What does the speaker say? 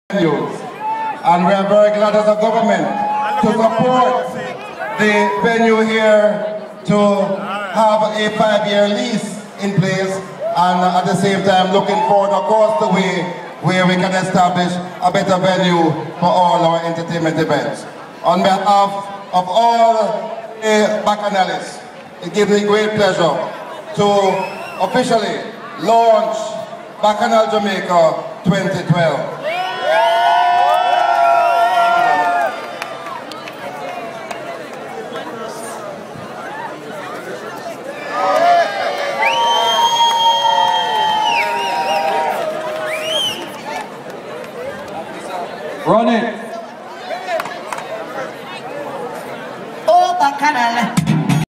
venues. And we are very glad as a government to support the venue here to have a 5-year lease in place, and at the same time looking forward across the way where we can establish a better venue for all our entertainment events. On behalf of all the Baccanalists, it gives me great pleasure to officially launch Baccanal Jamaica 2012.